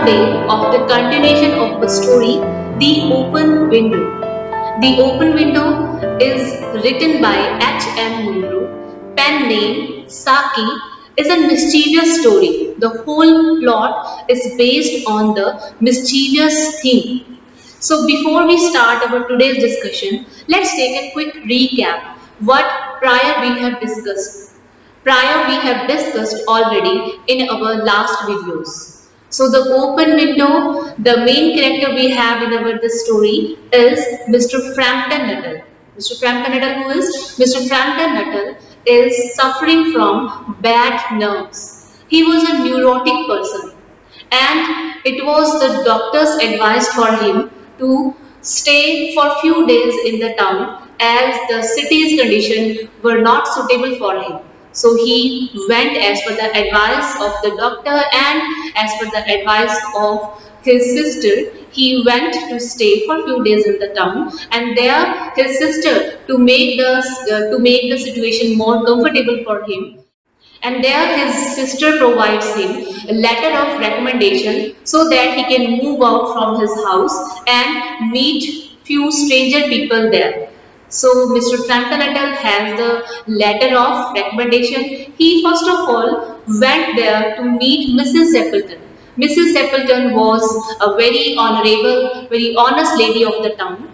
day of the continuation of the story, The Open Window. The Open Window is written by H.M. Munro, pen name Saki, is a mischievous story. The whole plot is based on the mischievous theme. So before we start our today's discussion, let's take a quick recap what prior we have discussed. Prior we have discussed already in our last videos. So the open window, the main character we have in our this story is Mr. Frampton Nuttall. Mr. Frampton Nuttall, who is? Mr. Frampton Nuttall is suffering from bad nerves. He was a neurotic person and it was the doctor's advice for him to stay for few days in the town as the city's conditions were not suitable for him. So he went as per the advice of the doctor and as per the advice of his sister. He went to stay for few days in the town, and there his sister, to make the situation more comfortable for him, and there his sister provides him a letter of recommendation so that he can move out from his house and meet few stranger people there. So Mr. Frampton Nuttall has the letter of recommendation. He first of all went there to meet Mrs. Appleton. Mrs. Appleton was a very honorable, very honest lady of the town.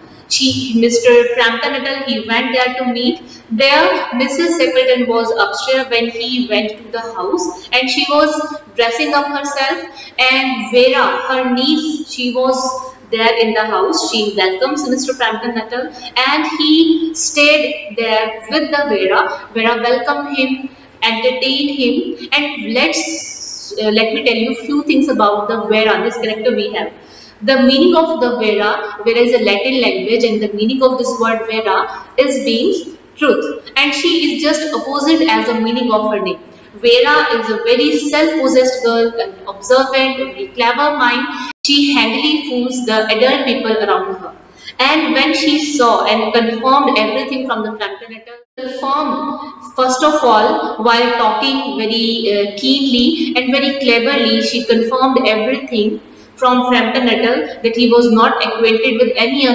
Mr. Frampton Nuttall, he went there to meet. There, Mrs. Appleton was upstairs when he went to the house, and she was dressing up herself. And Vera, her niece, she was there in the house. She welcomes Mr. Frampton Nuttall, and he stayed there with the Vera. Vera welcomed him, entertained him, and let me tell you few things about the Vera, this character we have. The meaning of the Vera is a Latin language, and the meaning of this word Vera means truth, and she is just opposite as the meaning of her name. Vera is a very self-possessed girl, an observant, very clever mind. She handily fools the adult people around her. And when she saw and confirmed everything from the Frampton Nuttall, confirmed first of all, while talking very keenly and very cleverly, she confirmed everything from Frampton Nuttall that he was not acquainted with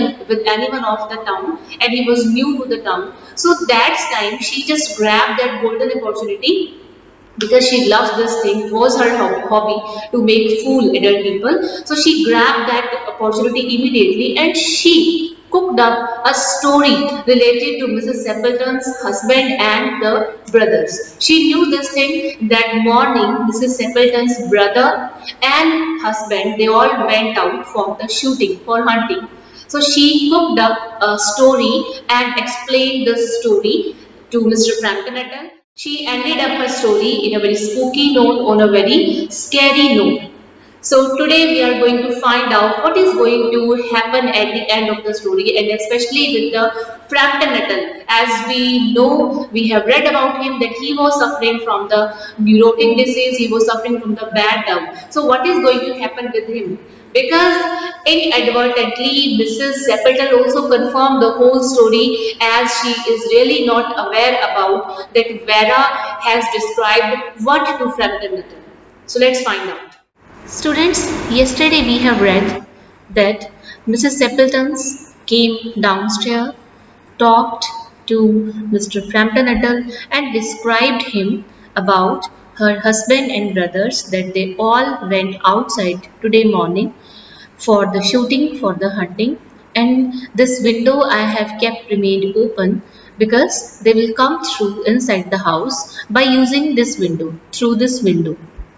anyone of the town, and he was new to the town. So that time she just grabbed that golden opportunity, because she loves this thing. It was her hobby to make fool adult people. So she grabbed that opportunity immediately, and she cooked up a story related to Mrs. Appleton's husband and the brothers. She knew this thing that morning Mrs. Appleton's brother and husband, they all went out for the shooting, for hunting. So she cooked up a story and explained this story to Mr. Frampton Nuttall. She ended up her story in a very spooky note, on a very scary note. So today we are going to find out what is going to happen at the end of the story, and especially with the Frampton Nuttall. As we know, we have read about him that he was suffering from the neurotic disease, he was suffering from the bad nerve. So what is going to happen with him? Because inadvertently Mrs. Appleton also confirmed the whole story, as she is really not aware about that Vera has described what to Frampton Nuttall. So let's find out. Students, yesterday we have read that Mrs. Appleton came downstairs, talked to Mr. Frampton Nuttall and described him about her husband and brothers, that they all went outside today morning for the shooting, for the hunting, and this window I have kept remained open because they will come through inside the house by using this window, through this window.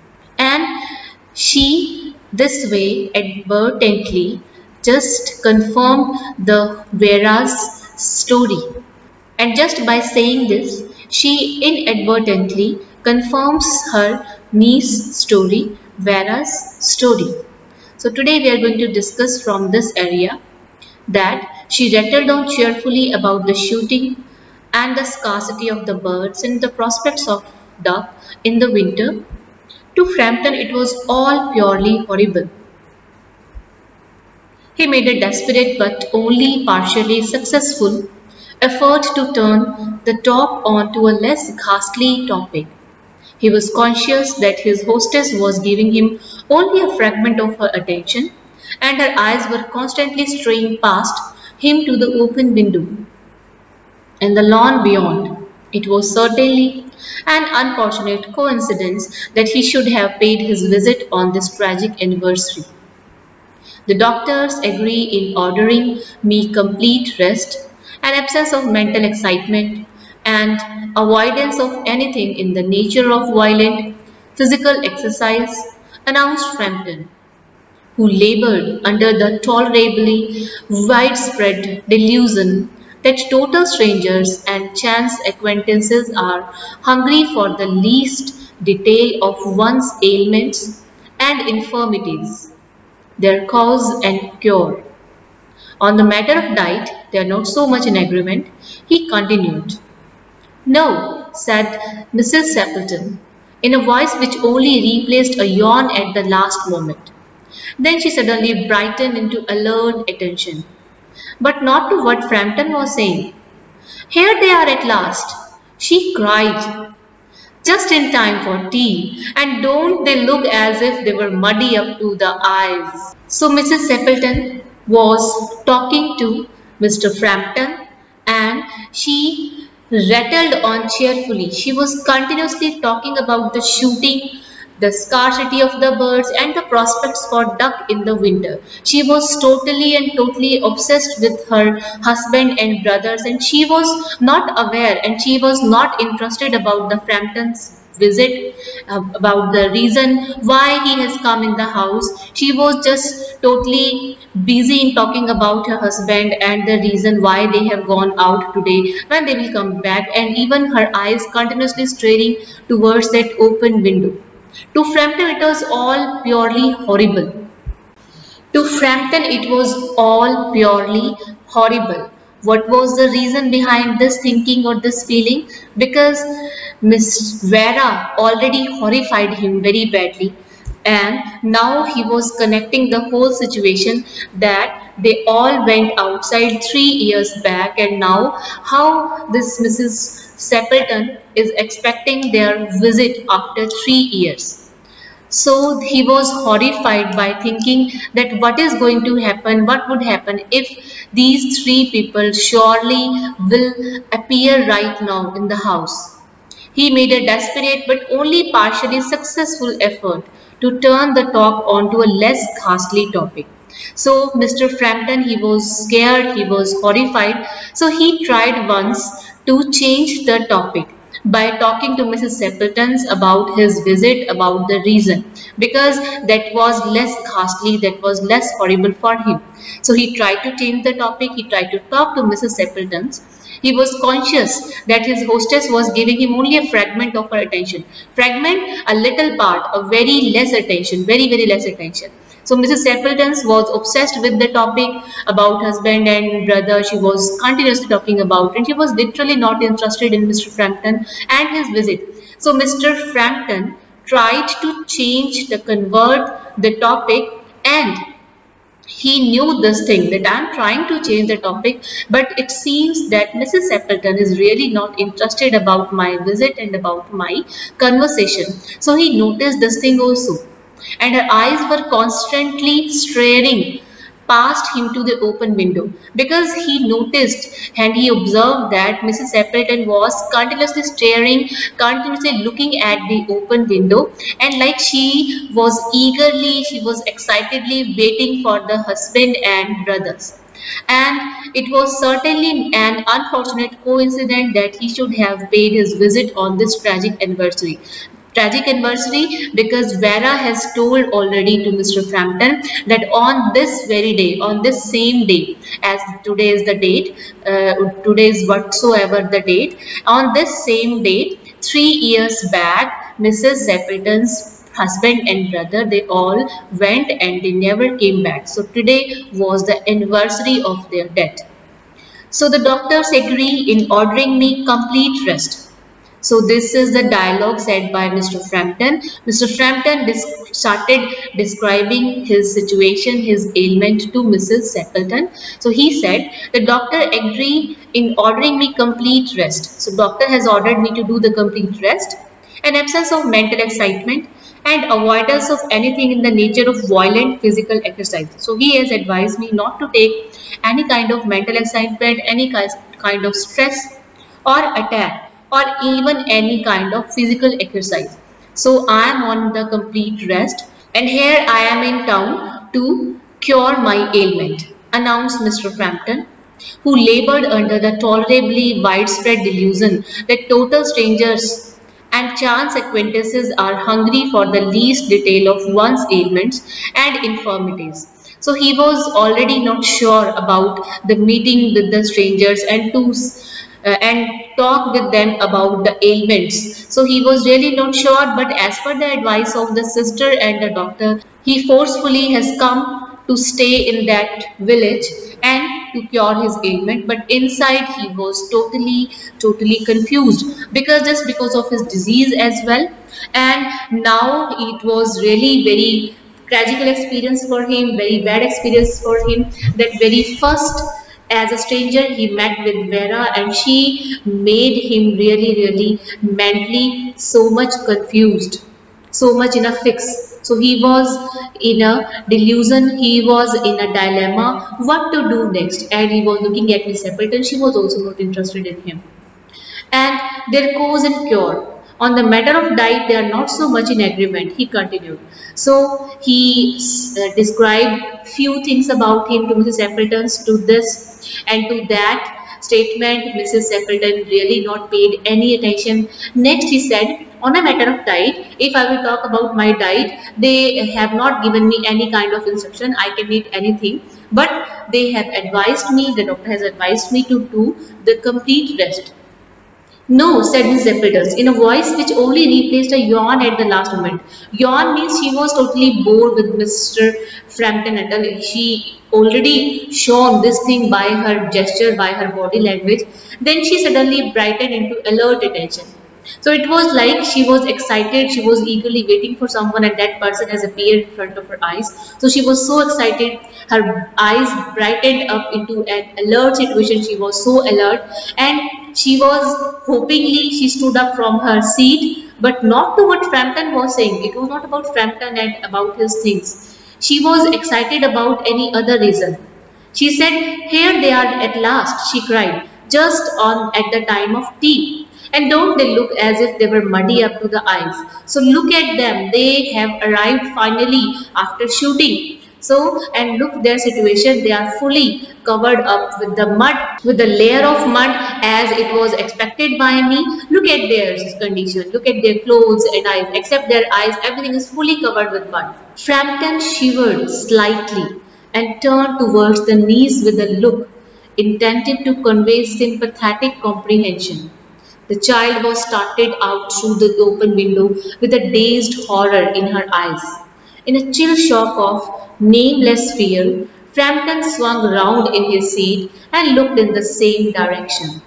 And she this way advertently just confirmed the Vera's story, and just by saying this she inadvertently confirms her niece's story, Vera's story. So today we are going to discuss from this area that she rattled on cheerfully about the shooting and the scarcity of the birds and the prospects of duck in the winter. To Frampton it was all purely horrible. He made a desperate but only partially successful effort to turn the talk on to a less ghastly topic. He was conscious that his hostess was giving him only a fragment of her attention, and her eyes were constantly straying past him to the open window and the lawn beyond. It was certainly an unfortunate coincidence that he should have paid his visit on this tragic anniversary. The doctors agree in ordering me complete rest, an absence of mental excitement, and avoidance of anything in the nature of violent physical exercise, announced Frampton, who labored under the tolerably widespread delusion that total strangers and chance acquaintances are hungry for the least detail of one's ailments and infirmities, their cause and cure. On the matter of diet, they are not so much in agreement, he continued. No, said Mrs. Sappleton, in a voice which only replaced a yawn at the last moment. Then she suddenly brightened into alert attention, but not to what Frampton was saying. Here they are at last, she cried, just in time for tea, and don't they look as if they were muddy up to the eyes? So Mrs. Sappleton was talking to Mr. Frampton, and she rattled on cheerfully. She was continuously talking about the shooting, the scarcity of the birds, and the prospects for duck in the winter. She was totally obsessed with her husband and brothers, and she was not aware and she was not interested about the Framptons visit, about the reason why he has come in the house. She was just totally busy in talking about her husband and the reason why they have gone out today, when they will come back, and even her eyes continuously straining towards that open window. To Frampton, it was all purely horrible. To Frampton, it was all purely horrible. What was the reason behind this thinking or this feeling? Because Miss Vera already horrified him very badly, and now he was connecting the whole situation that they all went outside 3 years back, and now how this Mrs. Sappleton is expecting their visit after 3 years. So he was horrified by thinking that what is going to happen, what would happen if these three people surely will appear right now in the house. He made a desperate but only partially successful effort to turn the talk onto a less ghastly topic. So Mr. Frampton, he was scared, he was horrified. So he tried once to change the topic by talking to Mrs. Sappleton about his visit, about the reason, because that was less ghastly, that was less horrible for him. So he tried to change the topic, he tried to talk to Mrs. Sappleton. He was conscious that his hostess was giving him only a fragment of her attention. Fragment, a little part, a very less attention, very less attention. So Mrs. Sappleton was obsessed with the topic about husband and brother. She was continuously talking about, and she was literally not interested in Mr. Frampton and his visit. So Mr. Frampton tried to convert the topic, and he knew this thing that I am trying to change the topic, but it seems that Mrs. Sappleton is really not interested about my visit and about my conversation. So he noticed this thing also, and her eyes were constantly staring past him to the open window, because he noticed and he observed that Mrs. Sappleton was continuously staring, continuously looking at the open window, and like she was excitedly waiting for the husband and brothers. And it was certainly an unfortunate coincidence that he should have paid his visit on this tragic anniversary. Because Vera has told already to Mr. Frampton that on this very day, on this same day, as today is the date, today is whatsoever the date, on this same date, 3 years back, Mrs. Sappleton's husband and brother, they all went and they never came back. So today was the anniversary of their death. So the doctors agree in ordering me complete rest. So this is the dialogue said by Mr. Frampton. Mr. Frampton started describing his situation, his ailment to Mrs. Sappleton. So he said, the doctor agreed in ordering me complete rest. So doctor has ordered me to do the complete rest. an absence of mental excitement, and avoidance of anything in the nature of violent physical exercise. So he has advised me not to take any kind of mental excitement, any kind of stress or attack, or even any kind of physical exercise. So I am on the complete rest, and here I am in town to cure my ailment, announced Mr. Frampton, who labored under the tolerably widespread delusion that total strangers and chance acquaintances are hungry for the least detail of one's ailments and infirmities. So he was already not sure about the meeting with the strangers and talk with them about the ailments. So he was really not sure, but as per the advice of the sister and the doctor, he forcefully has come to stay in that village and to cure his ailment. But inside he was totally confused, because just because of his disease as well. And now it was really very tragical experience for him, very bad experience for him. That very first, as a stranger, he met with Vera, and she made him really mentally so much confused, so much in a fix. So he was in a delusion, he was in a dilemma, what to do next. And he was looking at Miss Appleton, she was also not interested in him. And their cause and cure. On the matter of diet, they are not so much in agreement, he continued. So he described few things about him to Mrs. Appleton, to this and to that statement. Mrs. Appleton really not paid any attention. Next he said, on a matter of diet, if I will talk about my diet, they have not given me any kind of instruction, I can eat anything. But they have advised me, the doctor has advised me to do the complete rest. No, said Miss Appleton, in a voice which only replaced a yawn at the last moment. Yawn means she was totally bored with Mr. Frampton at all. She already shown this thing by her gesture, by her body language. Then she suddenly brightened into alert attention. So it was like she was excited, she was eagerly waiting for someone, and that person has appeared in front of her eyes. So she was so excited, her eyes brightened up into an alert situation, she was so alert, and she was hopingly, she stood up from her seat, but not to what Frampton was saying. It was not about Frampton and about his things. She was excited about any other reason. She said, here they are at last, she cried, just on at the time of tea. And don't they look as if they were muddy up to the eyes? So look at them, they have arrived finally after shooting. So, and look their situation, they are fully covered up with the mud, with the layer of mud as it was expected by me. Look at their condition, look at their clothes and eyes, except their eyes, everything is fully covered with mud. Frampton shivered slightly and turned towards the niece with a look intended to convey sympathetic comprehension. The child was started out through the open window with a dazed horror in her eyes. In a chill shock of nameless fear, Frampton swung round in his seat and looked in the same direction.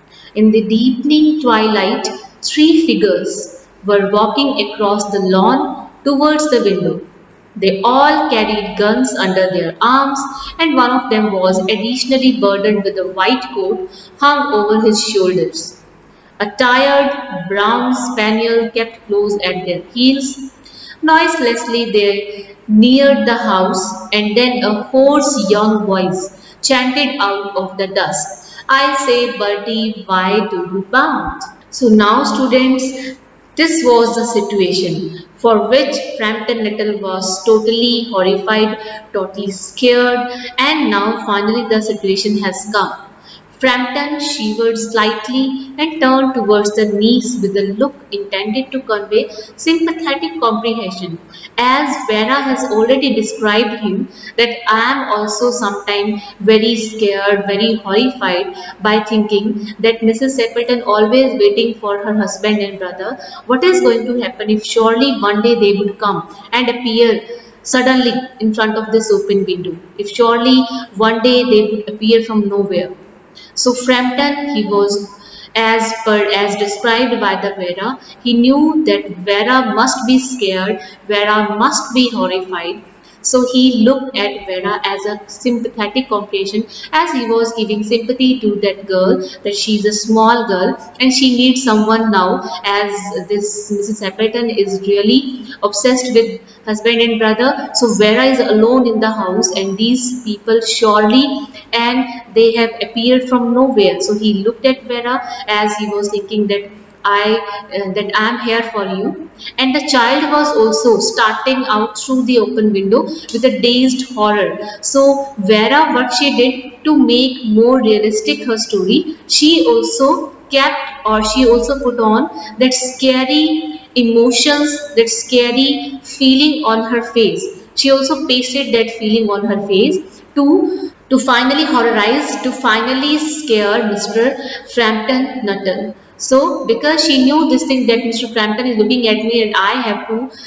In the deepening twilight, three figures were walking across the lawn towards the window. They all carried guns under their arms, and one of them was additionally burdened with a white coat hung over his shoulders. A tired brown spaniel kept close at their heels. Noiselessly they neared the house, and then a hoarse young voice chanted out of the dusk, I say, Bertie, why do you bound? So now students, this was the situation for which Frampton Little was totally horrified, totally scared, and now finally the situation has come. Frampton shivered slightly and turned towards the niece with a look intended to convey sympathetic comprehension. As Vera has already described him, that I am also sometimes very scared, very horrified by thinking that Mrs. Appleton always waiting for her husband and brother. What is going to happen if surely one day they would come and appear suddenly in front of this open window? If surely one day they would appear from nowhere. So Frampton, he was as described by the Vera, he knew that Vera must be scared, Vera must be horrified. So he looked at Vera as a sympathetic comprehension, as he was giving sympathy to that girl, that she's a small girl and she needs someone now, as this Mrs. Appleton is really obsessed with husband and brother. So Vera is alone in the house and these people surely, and they have appeared from nowhere. So he looked at Vera as he was thinking that that I am here for you. And the child was also starting out through the open window with a dazed horror. So Vera, what she did to make more realistic her story, she also put on that scary emotions, that scary feeling on her face. She also pasted that feeling on her face to finally horrorize, to finally scare Mr. Frampton Nuttall. So because she knew this thing, that Mr. Frampton is looking at me and I have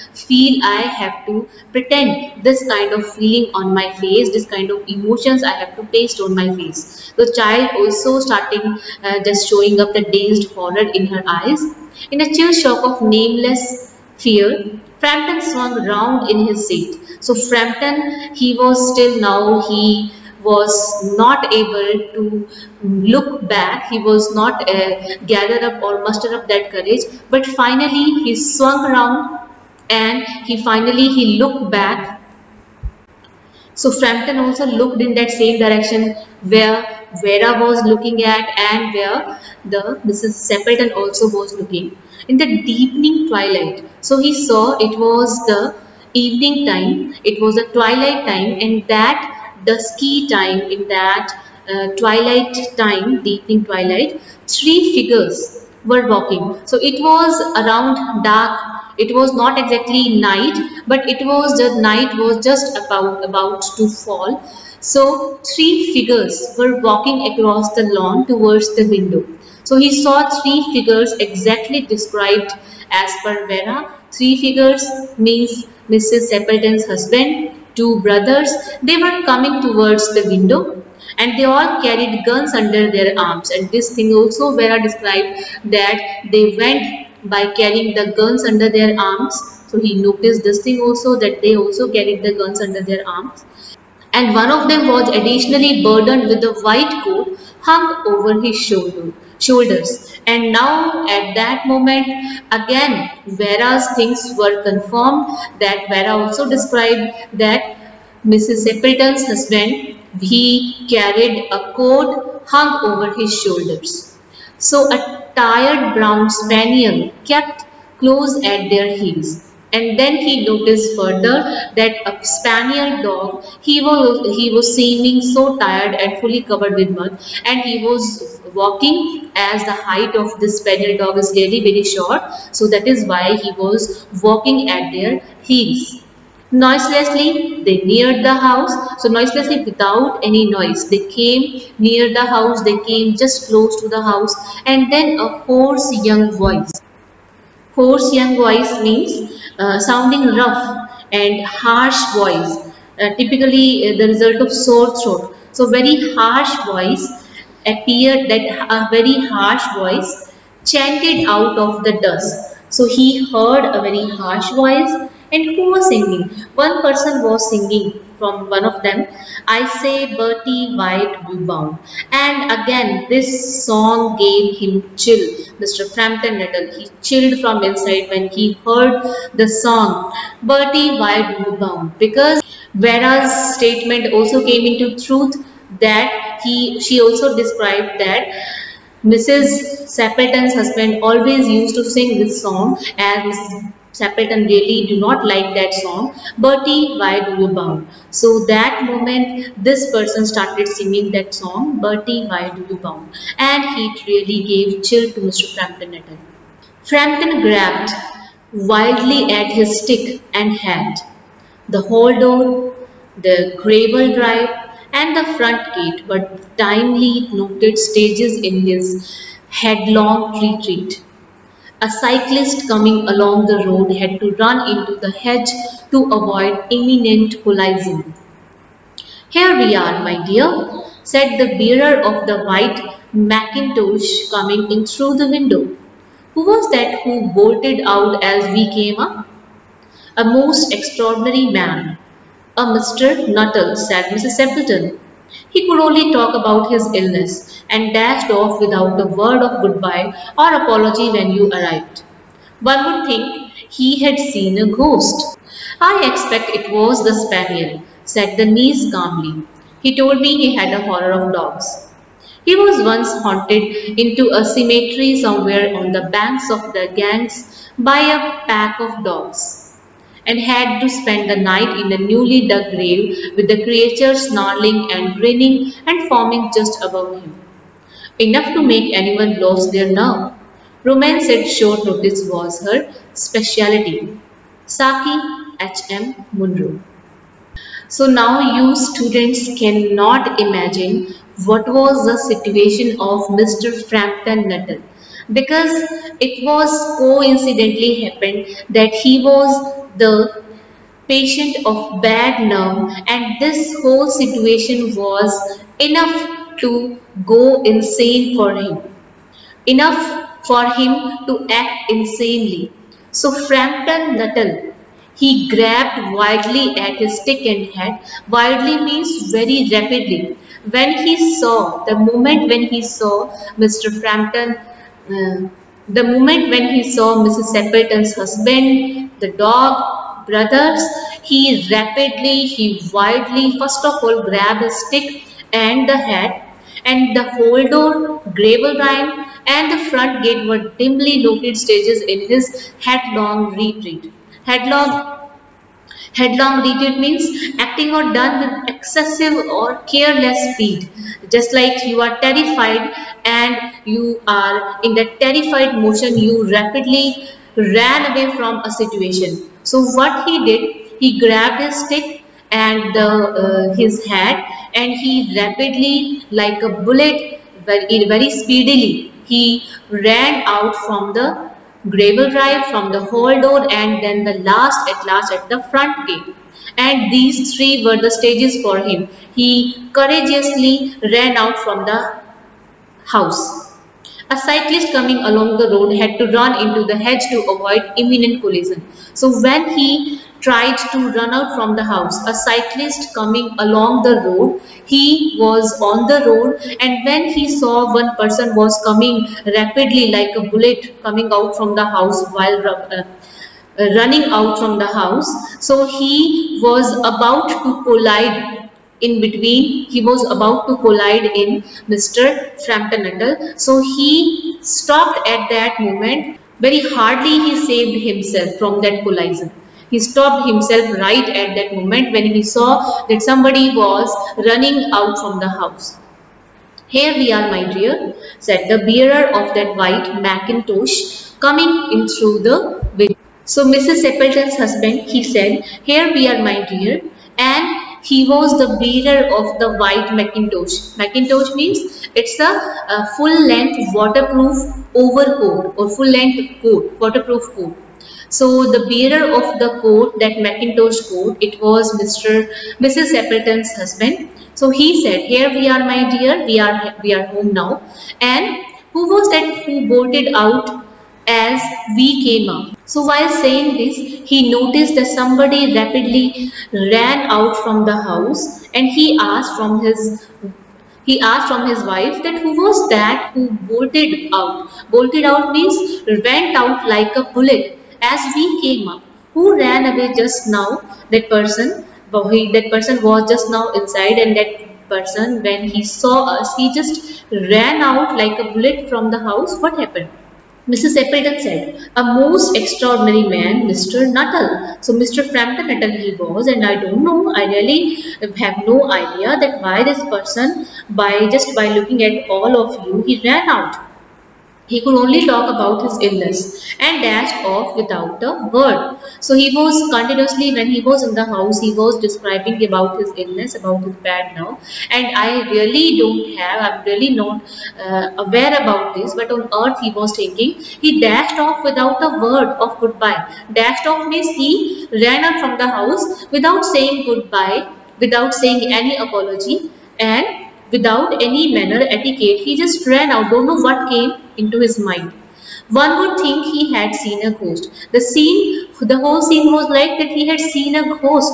to pretend this kind of feeling on my face, this kind of emotions I have to paste on my face. The child also starting just showing up the dazed horror in her eyes. In a chill shock of nameless fear, Frampton swung round in his seat. So Frampton, he was still now, he was not able to look back, he was not gather up or muster up that courage, but finally he swung around and he looked back. So Frampton also looked in that same direction where Vera was looking at and where the Mrs. Appleton also was looking. In the deepening twilight, so he saw it was the evening time, it was a twilight time, and that dusky time, in that twilight time, deepening twilight, three figures were walking. So it was around dark. It was not exactly night, but it was the night was just about to fall. So three figures were walking across the lawn towards the window. So he saw three figures exactly described as per Vera. Three figures means Mrs. Appleton's husband, two brothers. They were coming towards the window and they all carried guns under their arms. And this thing also Vera described, that they went by carrying the guns under their arms. So he noticed this thing also, that they also carried the guns under their arms. And one of them was additionally burdened with a white coat hung over his shoulders. And now at that moment again Vera's things were confirmed, that Vera also described that Mrs. Appleton's husband, he carried a coat hung over his shoulders. So a tired brown spaniel kept close at their heels. And then he noticed further that a spaniel dog, he was seeming so tired and fully covered with mud, and he was walking, as the height of this spaniel dog is really very short, so that is why he was walking at their heels. Noiselessly they neared the house. So noiselessly, without any noise, they came near the house, they came just close to the house, and then a hoarse young voice. Hoarse young voice means sounding rough and harsh voice, typically the result of sore throat. So very harsh voice appeared, that a very harsh voice chanted out of the dusk. So he heard a very harsh voice, and who was singing? One person was singing from one of them, I say Bertie White will bound. And again this song gave him chill. Mr. Frampton Nuttall, he chilled from inside when he heard the song Bertie White will bound, because Vera's statement also came into truth, that she also described that Mrs. Appleton's husband always used to sing this song, and Mrs. Appleton really do not like that song, Bertie, why do you bound? So that moment this person started singing that song, Bertie, why do you bound? And it really gave chill to Mr. Frampton Nuttall. Frampton grabbed wildly at his stick and hat. The hall door, the gravel drive, and the front gate were timely noted stages in his headlong retreat. A cyclist coming along the road had to run into the hedge to avoid imminent collision. Here we are, my dear, said the bearer of the white mackintosh coming in through the window. Who was that bolted out as we came up? A most extraordinary man. Mr. Nuttall, said Mrs. Appleton. He could only talk about his illness and dashed off without a word of goodbye or apology when you arrived. One would think he had seen a ghost. I expect it was the spaniel, said the niece calmly. He told me he had a horror of dogs. He was once haunted into a cemetery somewhere on the banks of the Ganges by a pack of dogs, and had to spend the night in a newly dug grave with the creature snarling and grinning and foaming just above him. Enough to make anyone lose their nerve. Romance said short notice was her speciality. Saki H.M. Munro. So now you students cannot imagine what was the situation of Mr. Frampton Nuttall, because it was coincidentally happened that he was the patient of bad nerve, and this whole situation was enough to go insane for him, enough for him to act insanely. So Frampton Nuttall, he grabbed wildly at his stick and hat. Wildly means very rapidly. The moment when he saw Mr. Frampton, the moment when he saw Mrs. Appleton's husband, the dog, brothers, he wildly, first of all, grabbed his stick and the hat, and the whole door, gravel rhyme, and the front gate were dimly noted stages in his headlong retreat. Headlong Headlong retreat means acting or done with excessive or careless speed. Just like you are terrified and you are in that terrified motion, you rapidly ran away from a situation. So what he did, he grabbed his stick and his hat, and he rapidly, like a bullet, very speedily, he ran out from the gravel drive, from the hall door, and then at last at the front gate. And these three were the stages for him. He courageously ran out from the house. A cyclist coming along the road had to run into the hedge to avoid imminent collision. So when he tried to run out from the house, a cyclist coming along the road, he was on the road, and when he saw one person was coming rapidly like a bullet coming out from the house while running out from the house, so he was about to collide in Mr. Frampton Nuttall. So he stopped at that moment. Very hardly he saved himself from that collision. He stopped himself right at that moment when he saw that somebody was running out from the house. "Here we are, my dear," said the bearer of that white mackintosh, coming in through the window. So Mrs. Appleton's husband, he said, "Here we are, my dear," and he was the bearer of the white mackintosh. Mackintosh means it's a full-length waterproof overcoat or full-length coat, waterproof coat. So the bearer of the coat, that mackintosh coat, it was Mrs. Appleton's husband. So he said, "Here we are, my dear. We are home now." And who was that who bolted out as we came up? So while saying this, he noticed that somebody rapidly ran out from the house, and he asked from his wife that who was that who bolted out. Bolted out means went out like a bullet as we came up. Who ran away just now? That person was just now inside, and that person, when he saw us, he just ran out like a bullet from the house. What happened? Mrs. Appleton said, "A most extraordinary man, Mr. Nuttall." So Mr. Frampton Nuttall he was, and I don't know, I really have no idea that why this person, just by looking at all of you, he ran out. He could only talk about his illness and dashed off without a word. So he was continuously, when he was in the house, he was describing about his illness, about his bad nerve. And I'm really not aware about this, but on earth he was thinking, he dashed off without a word of goodbye. Dashed off means he ran out from the house without saying goodbye, without saying any apology, and without any manner etiquette. He just ran out. Don't know what came into his mind. One would think he had seen a ghost. The whole scene was like that he had seen a ghost.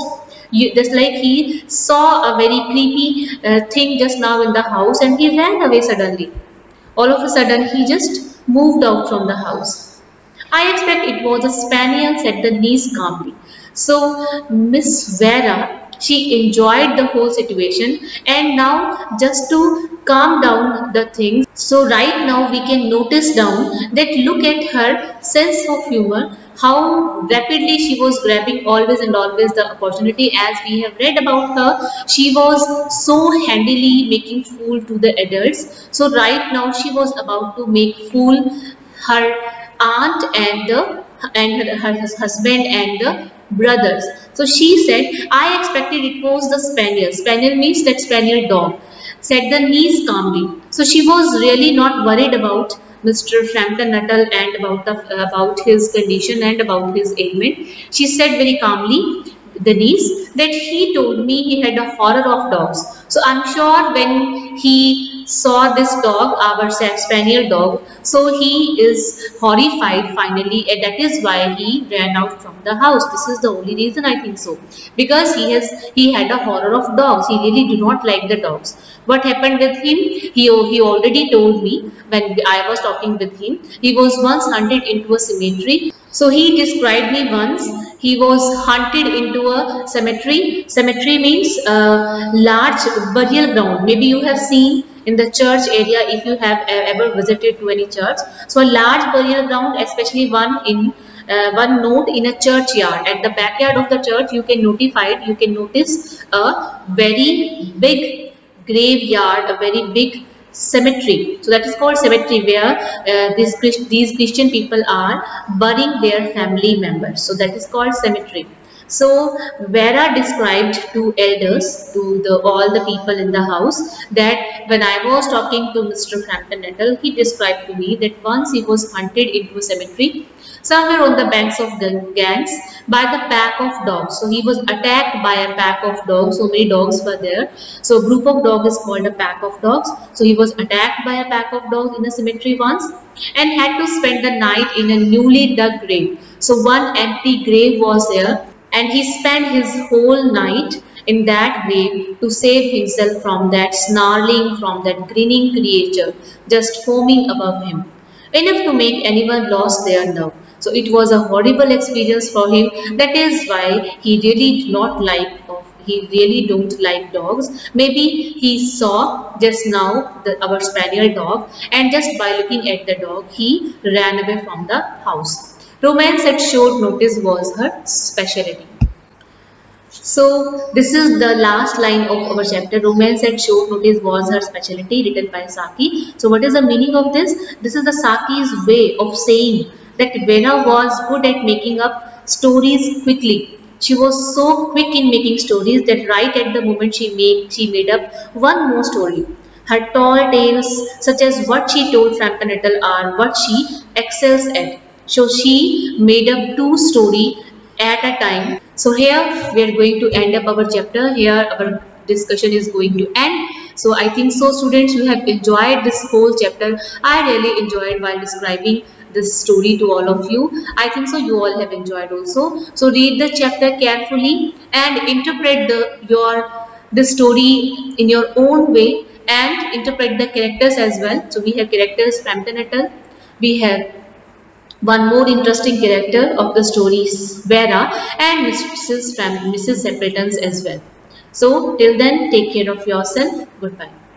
Just like he saw a very creepy thing just now in the house and he ran away suddenly. All of a sudden, he just moved out from the house. I expect it was a spaniel, said the niece calmly. So, Miss Vera, she enjoyed the whole situation, and now just to calm down the things. So, right now we can notice down that look at her sense of humor, how rapidly she was grabbing always and always the opportunity. As we have read about her, she was so handily making fool to the adults. So right now she was about to make fool her aunt and her husband and the brothers. So she said, I expected it was the spaniel. Spaniel means that spaniel dog, said the niece calmly. So she was really not worried about Mr. Frampton Nuttall and about his condition and about his ailment. She said very calmly, the niece, that he told me he had a horror of dogs. So I'm sure when he saw this dog, our spaniel dog, so he is horrified finally, and that is why he ran out from the house. This is the only reason I think so, because he had a horror of dogs. He really do not like the dogs. What happened with him? He already told me when I was talking with him. He was once hunted into a cemetery. So he described me once. He was hunted into a cemetery. Cemetery means a large burial ground. Maybe you have seen in the church area if you have ever visited to any church. So a large burial ground, especially one note in a churchyard. At the backyard of the church, you can notice a very big graveyard, a very big cemetery. So that is called cemetery, where these Christian people are burying their family members. So that is called cemetery. So Vera described to elders, to all the people in the house, that when I was talking to Mr. Frampton Nuttall, he described to me that once he was hunted into a cemetery somewhere on the banks of the Ganges by the pack of dogs. So he was attacked by a pack of dogs. So many dogs were there. So a group of dogs is called a pack of dogs. So he was attacked by a pack of dogs in a cemetery once and had to spend the night in a newly dug grave. So one empty grave was there, and he spent his whole night in that grave to save himself from that snarling, from that grinning creature just foaming above him, enough to make anyone lose their nerve. So it was a horrible experience for him. That is why he really don't like dogs. Maybe he saw just now our spaniel dog, and just by looking at the dog, he ran away from the house. Romance at short notice was her specialty. So this is the last line of our chapter. Romance at short notice was her specialty, written by Saki. So what is the meaning of this? This is the Saki's way of saying that Vera was good at making up stories quickly. She was so quick in making stories that right at the moment she made up one more story. Her tall tales, such as what she told Frampton Nuttall, are what she excels at. So she made up two stories at a time. So here we are going to end up our chapter. Here our discussion is going to end. So I think so, students, you have enjoyed this whole chapter. I really enjoyed while describing this story to all of you. I think so you all have enjoyed also. So read the chapter carefully and interpret the story in your own way, and interpret the characters as well. So we have characters Frampton Nuttall. We have one more interesting character of the story is Vera, and Mrs. Sepletons as well. So till then, take care of yourself. Goodbye.